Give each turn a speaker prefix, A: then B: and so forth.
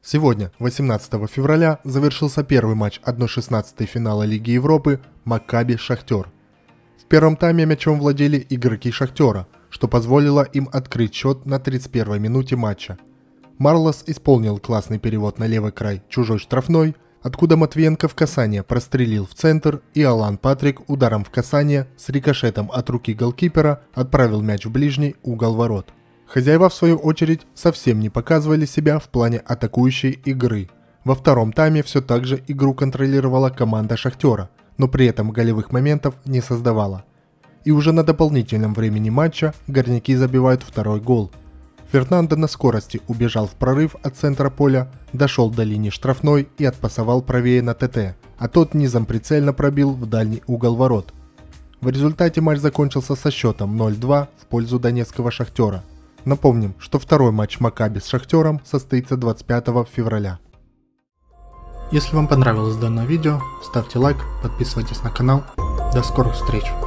A: Сегодня, 18 февраля, завершился первый матч 1/16 финала Лиги Европы Маккаби-Шахтер. В первом тайме мячом владели игроки Шахтера, что позволило им открыть счет на 31-й минуте матча. Марлос исполнил классный перевод на левый край чужой штрафной, откуда Матвиенко в касание прострелил в центр, и Алан Патрик ударом в касание с рикошетом от руки голкипера отправил мяч в ближний угол ворот. Хозяева, в свою очередь, совсем не показывали себя в плане атакующей игры. Во втором тайме все так же игру контролировала команда Шахтера, но при этом голевых моментов не создавала. И уже на дополнительном времени матча горняки забивают второй гол. Фернандо на скорости убежал в прорыв от центра поля, дошел до линии штрафной и отпасовал правее на ТТ, а тот низом прицельно пробил в дальний угол ворот. В результате матч закончился со счетом 0-2 в пользу донецкого Шахтера. Напомним, что второй матч Маккаби с Шахтером состоится 25 февраля.
B: Если вам понравилось данное видео, ставьте лайк, подписывайтесь на канал. До скорых встреч!